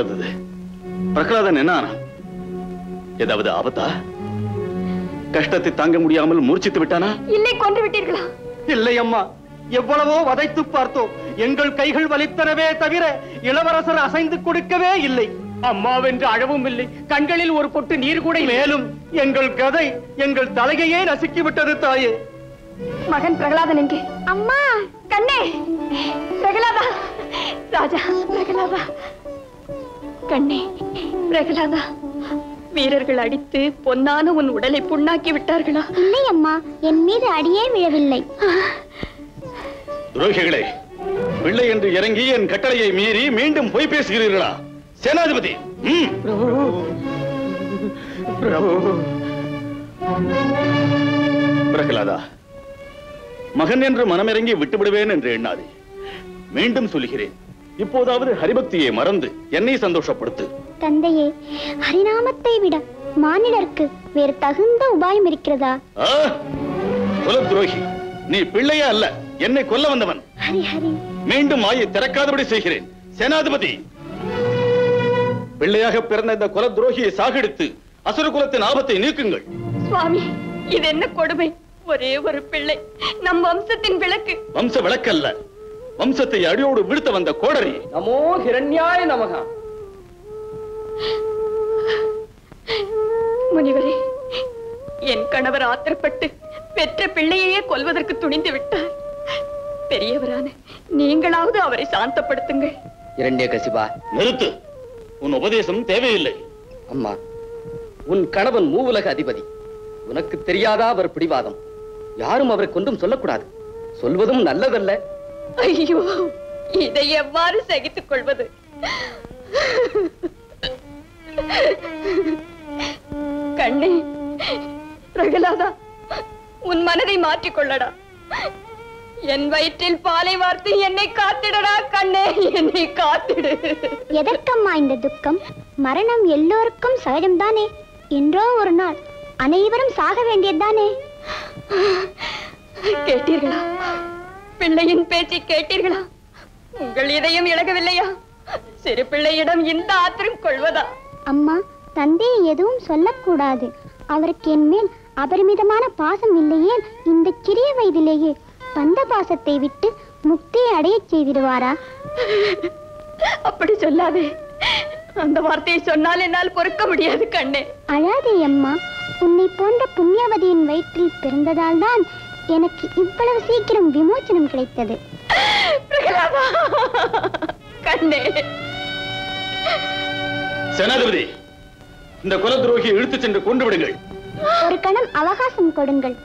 நடந்தது? பிரகலாதன் என்ன ஆனா? ஏதாவது ஆபத்தா? கஷ்டத்தை தாங்க முடியாமல் மூர்ச்சித்து விட்டானா? இல்லை, கொன்று விட்டீர்களா? இல்லை அம்மா, எவ்வளவோ வதைத்து பார்த்தோம். எங்கள் கைகள் வலித்தனவே தவிர இளவரசர் அசைந்து கொடுக்கவே இல்லை. அம்மாவென்று அழவும் இல்லை, கண்களில் ஒரு பொட்டு நீர் கூட. மேலும் எங்கள் கதை எங்கள் தலையையே நசுக்கிவிட்டது தாயே. மகன் பிரகலாதன் எங்கே? அம்மா, கண்ணே, பிரகலாதா, ராஜா பிரகலாதா, கண்ணே பிரகலாதா, வீரர்கள் அடித்து பொன்னான உன் உடலை புண்ணாக்கி விட்டார்களா? இல்லை அம்மா, என் மீது அடியே விழவில்லை. துரோகிகளே, பிள்ளை என்று இறங்கி என் கட்டளையை மீறி மீண்டும் போய் பேசுகிறீர்களா? சேனாதிபதி! பிரகலாதா, மகன் என்று மனமிறங்கி விட்டுவிடுவேன் என்று எண்ணாதே. மீண்டும் சொல்கிறேன், இப்போதாவது ஹரிபக்தியை மறந்து என்னை சந்தோஷப்படுத்து. தந்தையே, ஹரிநாமத்தை விட மானிடருக்கு வேறு தகுந்த உபாயம் இருக்கிறதா? குல துரோகி, நீ பிள்ளையா அல்ல, என்னை கொல்ல வந்தவன். ஹரி ஹரி, மீண்டும் வாயை திறக்காதபடி செய்கிறேன். சேனாதிபதி, பிள்ளையாக பிறந்த இந்த குல துரோகியை சாகடித்து அசுர குலத்தின் ஆபத்தை நீக்குங்கள். சுவாமி, இது என்ன கொடுமை? ஒரே ஒரு பிள்ளை, நம் வம்சத்தின் விளக்கு. வம்ச விளக்கல்ல, வம்சத்தை அடியோடு விடுத்த வந்த கோடரி. நமோ ஹிரண்யாய நமக. முனிவரே, என் கணவர் ஆத்திரப்பட்டு பெற்ற பிள்ளையே கொல்வதற்கு துணிந்து விட்டார். பெரியவரான நீங்களாவது அவரை சாந்தப்படுத்துங்கள். இரண்யகசிபா, நிறுத்து. உன் உபதேசம் தேவையில்லை. அம்மா, உன் கணவன் மூவுலக அதிபதி. உனக்கு தெரியாதா அவர் பிடிவாதம்? யாரும் அவரை கொண்டும் சொல்லக்கூடாது. சொல்வதும் நல்லதல்ல. ஐயோ, இதை எவ்வாறு சகித்துக் கொள்வது? கண்ணே பிரகலாதா, உன் மனதை மாற்றிக்கொள்ளடா. என் வயிற்றில் பாலை வார்த்து என்னை காத்திடடா. கண்ணே, என்னை காத்திடு. எதற்கம்மா இந்த துக்கம்? மரணம் எல்லோருக்கும் சகஜம்தானே. என்றோ ஒரு நாள் அனைவரும் சாக வேண்டியதுதானே. கேட்டீர்களா? பிள்ளையின் பேச்சை கேட்டீர்களா? உங்கள் இதயம் இழகவில்லையா? சிறு பிள்ளையிடம் இந்த ஆத்திரம் கொள்வதா? அம்மா, தந்தையை எதுவும் சொல்லக்கூடாது. அவருக்கு என் மேல் அபரிமிதமான பாசம் இல்லையே. இந்த சிறிய வயதிலேயே பந்த பாசத்தை விட்டு முக்தியை அடைய செய்திடுவாரா? அப்படி சொல்லாதே. அந்த வார்த்தையை சொன்னால் என்னால் பொறுக்க முடியாது. கண்ணே, அழாதே அம்மா. உன்னை போன்ற புண்ணியவதியின் வயிற்றில் பிறந்ததால் தான் எனக்கு இவ்வளவு சீக்கிரம் விமோச்சனம் கிடைத்தது. கண்ணே. சேனாதிபதி, இந்த குல துரோகியை இழுத்து சென்று கொண்டு விடுங்கள். ஒரு கணம் அவகாசம் கொடுங்கள்.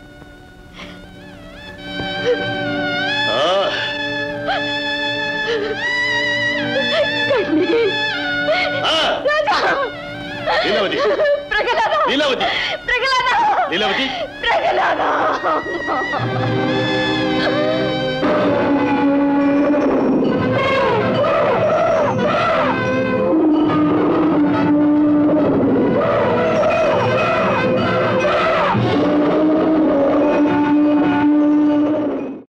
லீலாவதி, லீலாவதி, லீலாவதி, லீலாவதி.